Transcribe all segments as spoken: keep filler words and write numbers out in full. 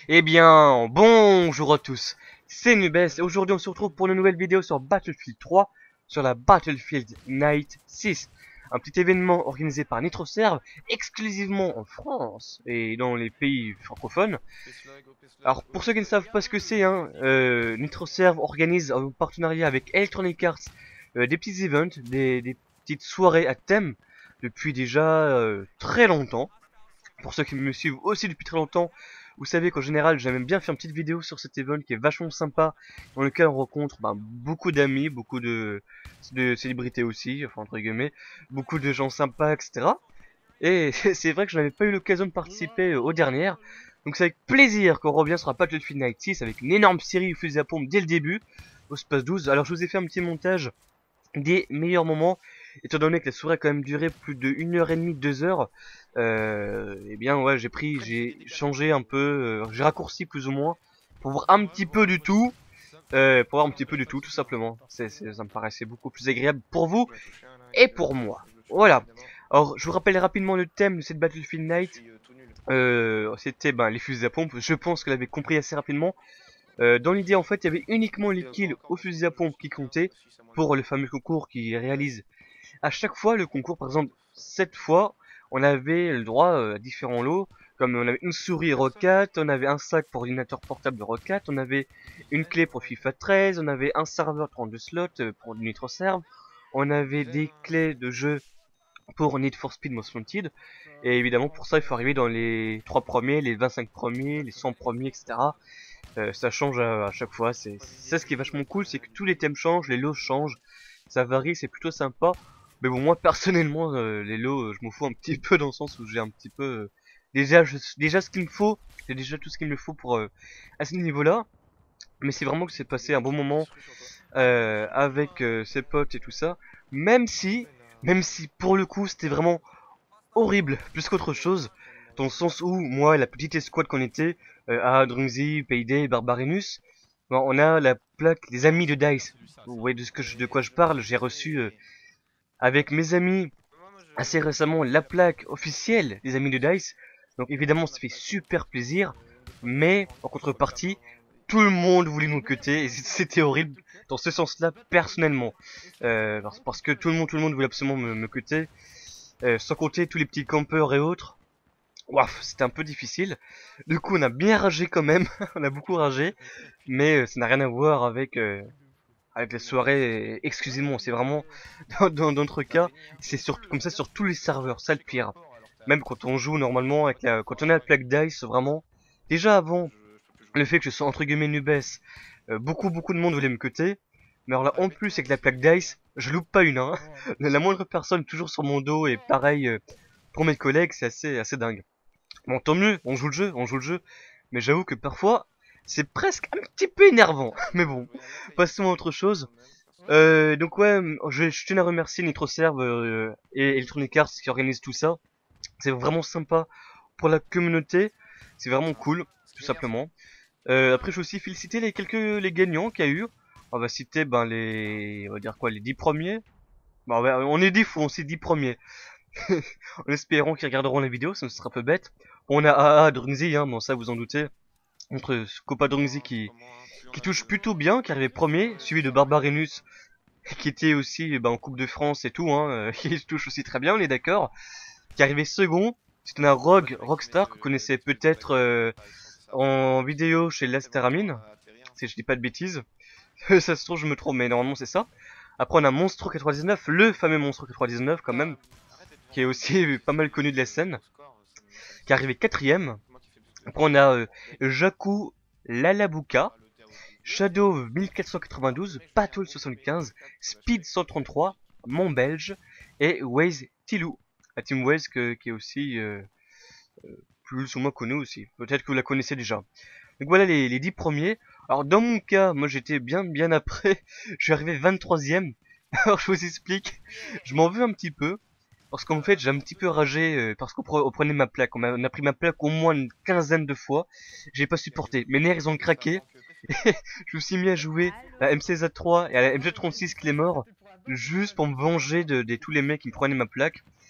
Eh bien, bonjour à tous, c'est Nubes et aujourd'hui on se retrouve pour une nouvelle vidéo sur Battlefield trois, sur la Battlefield Night six. Un petit événement organisé par NitroServe, exclusivement en France et dans les pays francophones. Alors pour ceux qui ne savent pas ce que c'est, hein, euh, NitroServe organise en partenariat avec Electronic Arts euh, des petits events, des, des petites soirées à thème depuis déjà euh, très longtemps. Pour ceux qui me suivent aussi depuis très longtemps, vous savez qu'en général j'aime bien faire une petite vidéo sur cet event qui est vachement sympa, dans lequel on rencontre ben, beaucoup d'amis, beaucoup de, de célébrités aussi, enfin entre guillemets, beaucoup de gens sympas, et cetera. Et c'est vrai que je n'avais pas eu l'occasion de participer aux dernières, donc c'est avec plaisir qu'on revient sur la Battlefield Night six avec une énorme série au fusil à pompe dès le début, au Space douze. Alors je vous ai fait un petit montage des meilleurs moments, étant donné que la soirée a quand même duré plus de une heure et demie, deux heures. Euh, et bien ouais, j'ai pris, j'ai changé un peu, euh, j'ai raccourci plus ou moins pour voir un petit peu du tout, euh, pour voir un petit peu du tout, tout simplement. C'est, c'est, ça me paraissait beaucoup plus agréable pour vous et pour moi. Voilà. Alors, je vous rappelle rapidement le thème de cette Battlefield Night. Euh, c'était ben les fusils à pompe. Je pense que vous l'avez compris assez rapidement. Euh, dans l'idée, en fait, il y avait uniquement les kills au fusil à pompe qui comptaient pour le fameux concours qui réalise à chaque fois le concours. Par exemple, cette fois, on avait le droit euh, à différents lots, comme on avait une souris Rocat, on avait un sac pour ordinateur portable Rocat, on avait une clé pour FIFA treize, on avait un serveur trente-deux slots euh, pour NitroServe, on avait des clés de jeu pour Need for Speed Most Wanted, et évidemment pour ça il faut arriver dans les trois premiers, les vingt-cinq premiers, les cent premiers, et cetera. Euh, ça change à, à chaque fois, c'est ça ce qui est vachement cool, c'est que tous les thèmes changent, les lots changent, ça varie, c'est plutôt sympa. Mais bon, moi personnellement, euh, les lots, euh, je m'en fous un petit peu dans le sens où j'ai un petit peu euh, déjà, je, déjà ce qu'il me faut, j'ai déjà tout ce qu'il me faut pour euh, à ce niveau-là. Mais c'est vraiment que c'est passé un bon moment euh, avec euh, ses potes et tout ça. Même si, même si pour le coup, c'était vraiment horrible, plus qu'autre chose, dans le sens où moi, la petite escouade qu'on était, euh, à Drungzi, Payday et Barbarinus, bon, on a la plaque des amis de Dice. Vous voyez de ce que je, de quoi je parle, j'ai reçu euh, avec mes amis assez récemment la plaque officielle des amis de Dice. Donc évidemment ça fait super plaisir, mais en contrepartie, tout le monde voulait nous cutter et c'était horrible dans ce sens-là personnellement. Euh, parce, parce que tout le monde, tout le monde voulait absolument me, me cutter, euh, sans compter tous les petits campeurs et autres. Waouh, c'était un peu difficile. Du coup on a bien ragé quand même, on a beaucoup ragé, mais euh, ça n'a rien à voir avec... Euh, avec les soirées exclusivement, c'est vraiment dans dans d'autres cas, c'est sur comme ça sur tous les serveurs, ça le pire. Même quand on joue normalement avec la, quand on a la plaque Dice, vraiment. Déjà avant le fait que je sois entre guillemets Nubes, euh, beaucoup beaucoup de monde voulait me cutter. Mais alors là en plus avec la plaque Dice, je loupe pas une, hein. La moindre personne toujours sur mon dos et pareil euh, pour mes collègues, c'est assez assez dingue. Bon tant mieux, on joue le jeu, on joue le jeu. Mais j'avoue que parfois c'est presque un petit peu énervant. Mais bon, passons à autre chose. Euh, donc ouais, je, je tiens à remercier NitroServe euh, et Electronic Arts qui organisent tout ça. C'est vraiment sympa pour la communauté. C'est vraiment cool, tout simplement. Euh, après, je vais aussi féliciter les quelques les gagnants qu'il y a eu. On va citer ben les, on va dire quoi, les dix premiers. Bon, ouais, on est dix fous, on sait dix premiers. En espérant qu'ils regarderont la vidéo, ça ne sera un peu bête. On a A A Drungzi, hein, bon ça vous en doutez. Entre Copa Drungzi qui qui touche plutôt bien, qui arrivait premier, suivi de Barbarinus qui était aussi bah, en Coupe de France et tout, hein, euh, qui touche aussi très bien, on est d'accord. Qui arrivait second, c'est un Rogue Rockstar que vous connaissez peut-être euh, en vidéo chez Lasteramine, si je dis pas de bêtises. Ça se trouve je me trompe, mais normalement c'est ça. Après on a Monstro quatre-vingt-dix-neuf, le fameux Monstro quatre-vingt-dix-neuf quand même, qui est aussi pas mal connu de la scène, qui est arrivé quatrième. Après on a euh, Jaku Lalabuka, Shadow mille quatre cent quatre-vingt-douze, Patrol soixante-quinze, Speed cent trente-trois, Mont Belge et Waze Tilou. La team Waze que, qui est aussi euh, plus ou moins connue aussi. Peut-être que vous la connaissez déjà. Donc voilà les, les dix premiers. Alors dans mon cas, moi j'étais bien bien après. Je suis arrivé vingt-troisième. Alors je vous explique. Je m'en veux un petit peu. Parce qu'en fait j'ai un petit peu ragé euh, parce qu'on pre- on prenait ma plaque. On a, on a pris ma plaque au moins une quinzaine de fois. J'ai pas supporté. Mes nerfs ils ont craqué. Je me suis mis à jouer à la M C Z trois et à la M G trente-six qui est mort juste pour me venger de, de tous les mecs qui me prenaient ma plaque.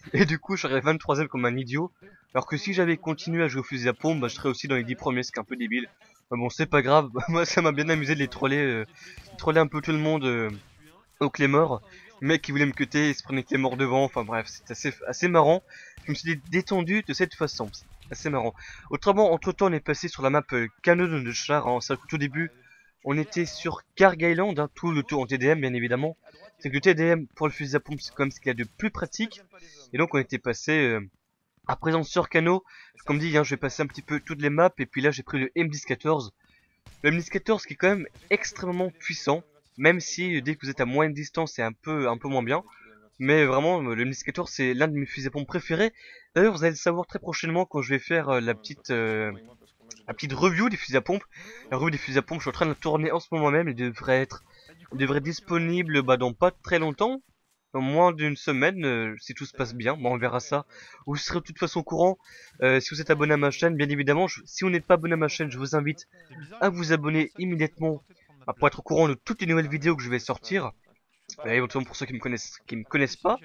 Et du coup, j'arrive vingt-troisième comme un idiot. Alors que si j'avais continué à jouer au fusil à pompe, bah, je serais aussi dans les dix premiers, ce qui est un peu débile. Mais bon, c'est pas grave. Moi, ça m'a bien amusé de les troller, euh, troller un peu tout le monde euh, au Claymore. Le mec qui voulait me cuter, il se prenait Claymore devant. Enfin bref, c'est assez, assez marrant. Je me suis détendu de cette façon. C'est assez marrant. Autrement, entre temps, on est passé sur la map euh, Canon de Char. Hein. C'est vrai qu'au tout début, on était sur Karg Island, hein, tout le tour en T D M, bien évidemment. C'est que le T D M pour le fusil à pompe, c'est quand même ce qu'il y a de plus pratique. Et donc, on était passé euh, à présent sur Cano. Comme dit, hein, je vais passer un petit peu toutes les maps. Et puis là, j'ai pris le M dix quatorze. Le M dix quatorze qui est quand même extrêmement puissant. Même si euh, dès que vous êtes à moyenne distance, c'est un peu, un peu moins bien. Mais vraiment, le M dix quatorze, c'est l'un de mes fusils à pompe préférés. D'ailleurs, vous allez le savoir très prochainement quand je vais faire euh, la petite... Euh, la petite review des fusils à pompe. La review des fusils à pompe, je suis en train de la tourner en ce moment même. Elle devrait être, elle devrait être disponible bah, dans pas très longtemps. Dans moins d'une semaine, euh, si tout se passe bien. Bon, on verra ça. Vous serez de toute façon au courant. Euh, si vous êtes abonné à ma chaîne, bien évidemment. Je, si vous n'êtes pas abonné à ma chaîne, je vous invite à vous abonner immédiatement bah, pour être au courant de toutes les nouvelles vidéos que je vais sortir. Euh, éventuellement pour ceux qui me connaissent, qui me connaissent pas.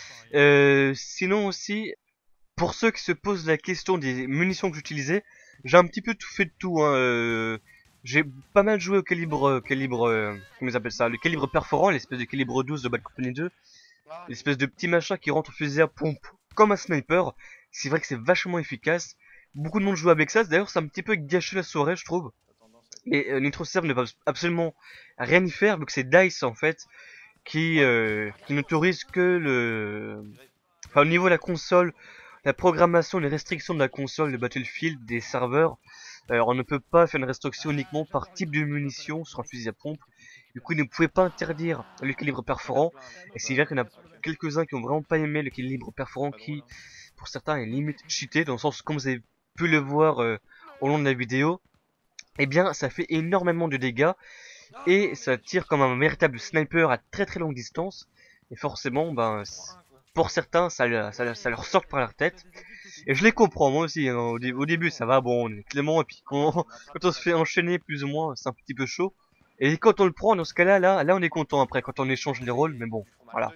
Euh, sinon aussi, pour ceux qui se posent la question des munitions que j'utilisais, j'ai un petit peu tout fait de tout. Hein. Euh, j'ai pas mal joué au calibre, euh, calibre, euh, comment ils appellent ça, le calibre perforant, l'espèce de calibre douze de Bad Company deux, l'espèce de petit machin qui rentre au fusil à pompe comme un sniper. C'est vrai que c'est vachement efficace. Beaucoup de monde joue avec ça. D'ailleurs, c'est un petit peu gâché la soirée, je trouve. Et euh, NitroServe ne va absolument rien y faire vu que c'est DICE en fait qui, euh, qui n'autorise que le, enfin au niveau de la console. La programmation, les restrictions de la console de Battlefield, des serveurs, euh, on ne peut pas faire une restriction uniquement par type de munition sur un fusil à pompe. Du coup, ils ne pouvaient pas interdire le calibre perforant. Et c'est vrai qu'il y en a quelques-uns qui ont vraiment pas aimé le calibre perforant qui, pour certains, est limite cheaté, dans le sens, comme vous avez pu le voir euh, au long de la vidéo, eh bien, ça fait énormément de dégâts. Et ça tire comme un véritable sniper à très très longue distance. Et forcément, ben... pour certains, ça, ça, ça leur sort par la tête. Et je les comprends, moi aussi. Hein. Au, dé au début, ça va, bon, on est clément. Et puis quand, quand on se fait enchaîner plus ou moins, c'est un petit peu chaud. Et quand on le prend, dans ce cas-là, là, là, on est content après, quand on échange les rôles. Mais bon, voilà.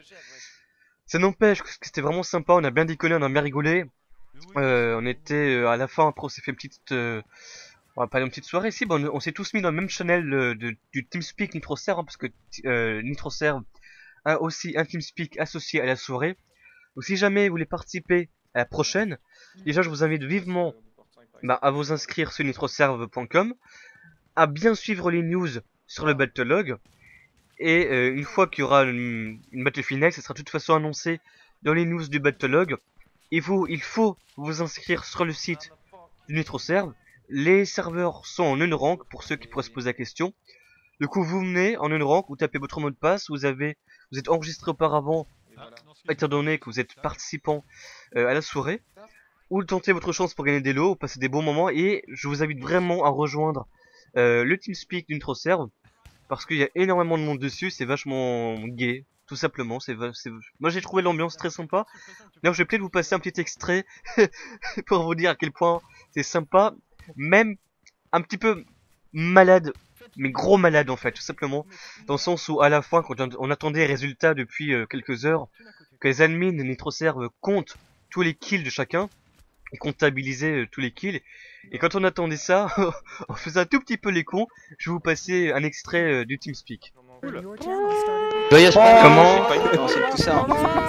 Ça n'empêche que c'était vraiment sympa. On a bien déconné, on a bien rigolé. Euh, on était euh, à la fin, après, on s'est fait une petite... Euh, on va pas une petite soirée ici. Bon, on, on s'est tous mis dans le même channel euh, de, du TeamSpeak NitroServe. Hein, parce que euh, NitroServe a aussi un TeamSpeak associé à la soirée. Donc si jamais vous voulez participer à la prochaine, déjà je vous invite vivement bah, à vous inscrire sur nitroserve point com, à bien suivre les news sur le Battlelog, et euh, une fois qu'il y aura une, une Battlefield Night, ça sera de toute façon annoncé dans les news du Battlelog. Il faut, il faut vous inscrire sur le site du NitroServe. Les serveurs sont en une rank pour ceux qui pourraient se poser la question. Du coup vous venez en une rank, vous tapez votre mot de passe, vous avez, vous êtes enregistré auparavant, étant donné que vous êtes participant euh, à la soirée, ou tentez votre chance pour gagner des lots, ou passer des bons moments, et je vous invite vraiment à rejoindre euh, le TeamSpeak d'Introserve, parce qu'il y a énormément de monde dessus, c'est vachement gay, tout simplement. C'est, moi j'ai trouvé l'ambiance très sympa. D'ailleurs je vais peut-être vous passer un petit extrait pour vous dire à quel point c'est sympa, même un petit peu malade, mais gros malade en fait, tout simplement, dans le sens où à la fin, quand on attendait les résultats depuis euh, quelques heures, que les admins de NitroServe comptent tous les kills de chacun, et comptabilisaient euh, tous les kills, et quand on attendait ça, on faisait un tout petit peu les cons. Je vais vous passer un extrait euh, du TeamSpeak. Joyeuse Pâques. Comment J'ai pas eu le temps, c'est tout ça.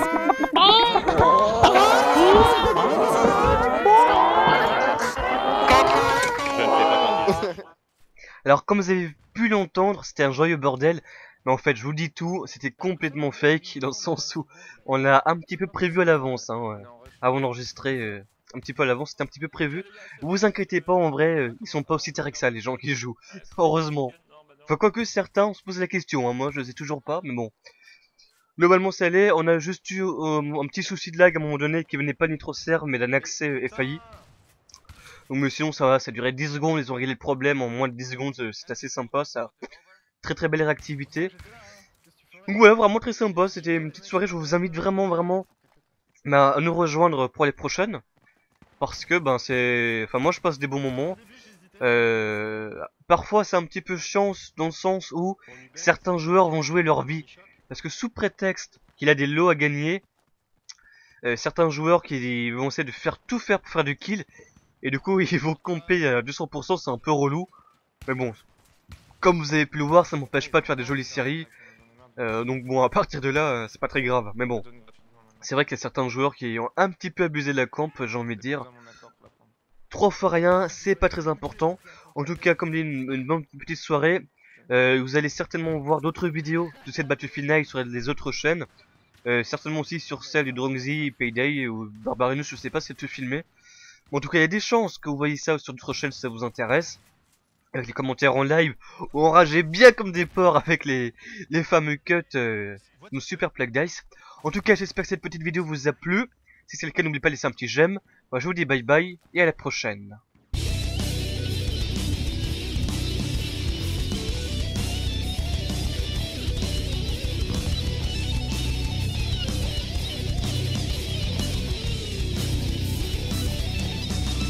Alors comme vous avez pu l'entendre, c'était un joyeux bordel, mais en fait je vous dis tout, c'était complètement fake, dans le sens où on l'a un petit peu prévu à l'avance, hein, euh, avant d'enregistrer euh, un petit peu à l'avance, c'était un petit peu prévu. Vous inquiétez pas, en vrai, euh, ils sont pas aussi tarés que ça, les gens qui jouent, heureusement. Enfin quoique certains, on se pose la question, hein, moi je sais toujours pas, mais bon. Globalement ça allait, on a juste eu euh, un petit souci de lag à un moment donné qui venait pas de NitroServe mais d'un accès euh, F A I. Donc mais sinon ça va, ça durait dix secondes, ils ont réglé le problème en moins de dix secondes, c'est assez sympa, ça. Très très belle réactivité. Donc ouais, vraiment très sympa, c'était une petite soirée, je vous invite vraiment vraiment bah, à nous rejoindre pour les prochaines. Parce que ben c'est... Enfin moi je passe des bons moments. Euh... Parfois c'est un petit peu chiant dans le sens où certains joueurs vont jouer leur vie. Parce que sous prétexte qu'il a des lots à gagner, euh, certains joueurs qui vont essayer de faire tout faire pour faire du kill. Et du coup ils vont camper à deux cents pour cent, c'est un peu relou. Mais bon, comme vous avez pu le voir, ça m'empêche pas de faire des jolies séries. Euh, donc bon, à partir de là, euh, c'est pas très grave. Mais bon, c'est vrai qu'il y a certains joueurs qui ont un petit peu abusé de la camp, j'ai envie de dire. Trois fois rien, c'est pas très important. En tout cas, comme dit, une, une bonne petite soirée. Euh, vous allez certainement voir d'autres vidéos de cette Battlefield Night sur les autres chaînes. Euh, certainement aussi sur celle du Drongzy, Payday ou Barbarinus, je sais pas si c'est tout filmé. Bon, en tout cas, il y a des chances que vous voyez ça sur d'autres chaînes si ça vous intéresse. Avec les commentaires en live, où on rageait bien comme des porcs avec les, les fameux cuts, euh, nos super plaques dice. En tout cas, j'espère que cette petite vidéo vous a plu. Si c'est le cas, n'oubliez pas de laisser un petit j'aime. Moi, je vous dis bye bye et à la prochaine.